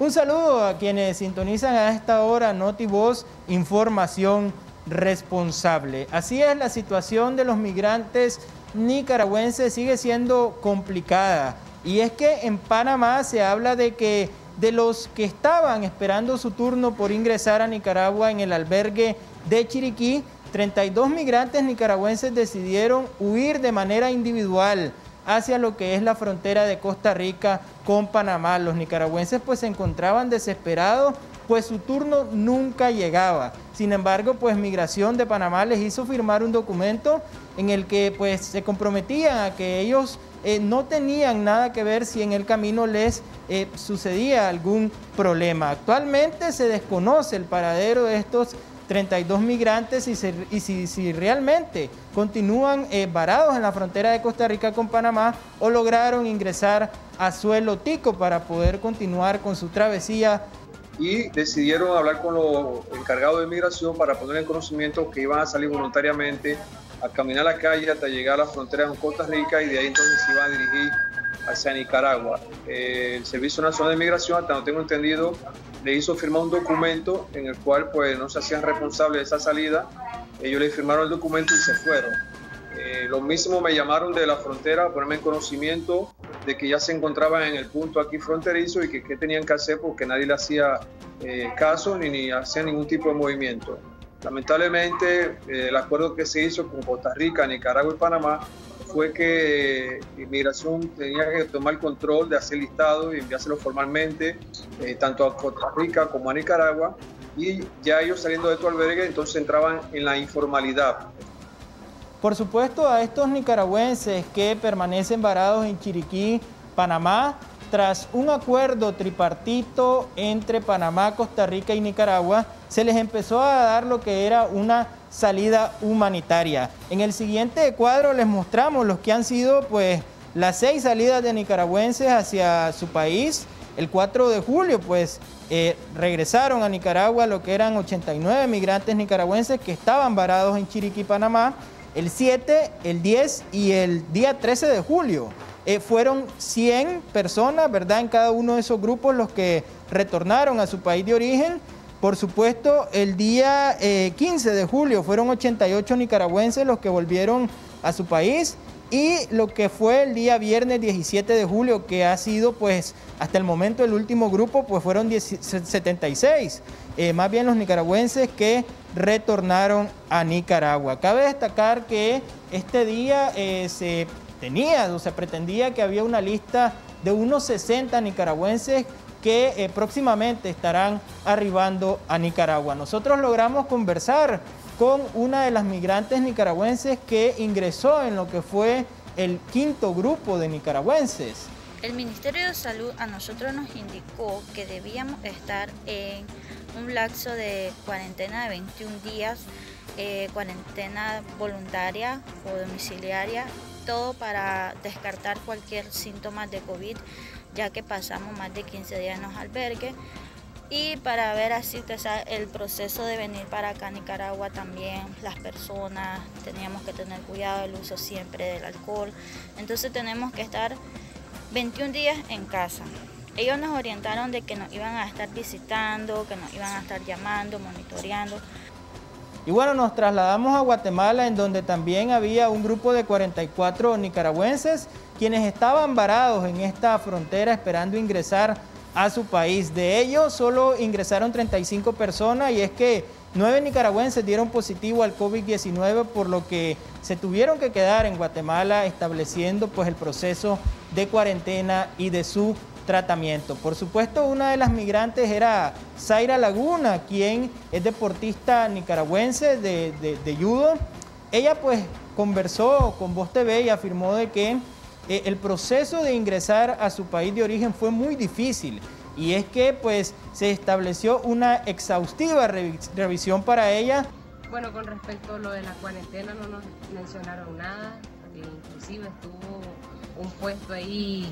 Un saludo a quienes sintonizan a esta hora NotiVoz, información responsable. Así es, la situación de los migrantes nicaragüenses sigue siendo complicada. Y es que en Panamá se habla de que de los que estaban esperando su turno por ingresar a Nicaragua en el albergue de Chiriquí, 32 migrantes nicaragüenses decidieron huir de manera individual hacia lo que es la frontera de Costa Rica con Panamá. Los nicaragüenses pues se encontraban desesperados, pues su turno nunca llegaba. Sin embargo, pues Migración de Panamá les hizo firmar un documento en el que pues se comprometían a que ellos no tenían nada que ver si en el camino les sucedía algún problema. Actualmente se desconoce el paradero de estos 32 migrantes y si realmente continúan varados en la frontera de Costa Rica con Panamá o lograron ingresar a suelo tico para poder continuar con su travesía. Y decidieron hablar con los encargados de migración para poner en conocimiento que iban a salir voluntariamente a caminar la calle hasta llegar a la frontera con Costa Rica y de ahí entonces se iban a dirigir hacia Nicaragua. El Servicio Nacional de Migración, hasta donde tengo entendido, le hizo firmar un documento en el cual pues no se hacían responsables de esa salida. Ellos le firmaron el documento y se fueron. Lo mismo me llamaron de la frontera a ponerme en conocimiento de que ya se encontraban en el punto aquí fronterizo y que qué tenían que hacer porque nadie le hacía caso ni hacía ningún tipo de movimiento. Lamentablemente, el acuerdo que se hizo con Costa Rica, Nicaragua y Panamá fue que Inmigración tenía que tomar el control de hacer listado y enviárselo formalmente tanto a Costa Rica como a Nicaragua, y ya ellos saliendo de tu albergue entonces entraban en la informalidad. Por supuesto, a estos nicaragüenses que permanecen varados en Chiriquí, Panamá, tras un acuerdo tripartito entre Panamá, Costa Rica y Nicaragua, se les empezó a dar lo que era una salida humanitaria. En el siguiente cuadro les mostramos los que han sido pues las 6 salidas de nicaragüenses hacia su país. El 4 de julio pues regresaron a Nicaragua lo que eran 89 migrantes nicaragüenses que estaban varados en Chiriquí, Panamá. El 7, el 10 y el día 13 de julio fueron 100 personas, ¿verdad?, en cada uno de esos grupos los que retornaron a su país de origen. Por supuesto, el día 15 de julio fueron 88 nicaragüenses los que volvieron a su país, y lo que fue el día viernes 17 de julio, que ha sido pues hasta el momento el último grupo, pues fueron 76, más bien los nicaragüenses que retornaron a Nicaragua. Cabe destacar que este día se pretendía que había una lista de unos 60 nicaragüenses que próximamente estarán arribando a Nicaragua. Nosotros logramos conversar con una de las migrantes nicaragüenses que ingresó en lo que fue el 5º grupo de nicaragüenses. El Ministerio de Salud a nosotros nos indicó que debíamos estar en un lapso de cuarentena de 21 días, cuarentena voluntaria o domiciliaria, todo para descartar cualquier síntoma de COVID, ya que pasamos más de 15 días en los albergues, y para ver así que el proceso de venir para acá a Nicaragua también, las personas, teníamos que tener cuidado del uso siempre del alcohol, entonces tenemos que estar 21 días en casa. Ellos nos orientaron de que nos iban a estar visitando, que nos iban a estar llamando, monitoreando. Y bueno, nos trasladamos a Guatemala, en donde también había un grupo de 44 nicaragüenses quienes estaban varados en esta frontera esperando ingresar a su país. De ellos solo ingresaron 35 personas, y es que 9 nicaragüenses dieron positivo al COVID-19, por lo que se tuvieron que quedar en Guatemala estableciendo pues el proceso de cuarentena y de su tratamiento. Por supuesto, una de las migrantes era Zaira Laguna, quien es deportista nicaragüense de judo. Ella pues conversó con Voz TV y afirmó de que el proceso de ingresar a su país de origen fue muy difícil, y es que pues se estableció una exhaustiva revisión para ella. Bueno, con respecto a lo de la cuarentena no nos mencionaron nada, inclusive estuvo un puesto ahí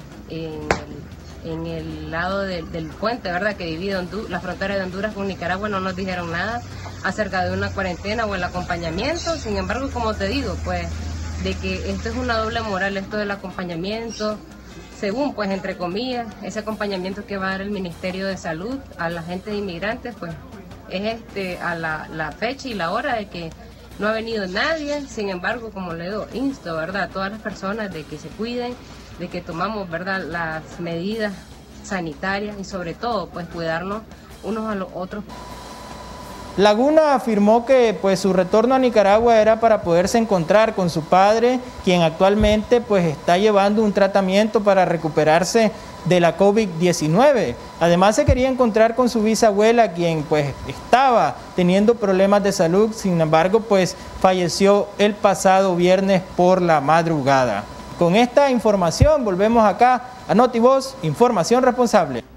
en el lado del puente, ¿verdad?, que divide la frontera de Honduras con Nicaragua. No nos dijeron nada acerca de una cuarentena o el acompañamiento. Sin embargo, como te digo, pues de que esto es una doble moral, esto del acompañamiento. según, pues, entre comillas, ese acompañamiento que va a dar el Ministerio de Salud a la gente de inmigrantes, pues, es a la fecha y la hora de que no ha venido nadie. Sin embargo, como le digo, insto, ¿verdad?, a todas las personas de que se cuiden, de que tomamos, ¿verdad?, las medidas sanitarias y sobre todo, pues, cuidarnos unos a los otros. Laguna afirmó que pues su retorno a Nicaragua era para poderse encontrar con su padre, quien actualmente pues está llevando un tratamiento para recuperarse de la COVID-19. Además se quería encontrar con su bisabuela, quien pues estaba teniendo problemas de salud, sin embargo pues falleció el pasado viernes por la madrugada. Con esta información volvemos acá a NotiVoz, información responsable.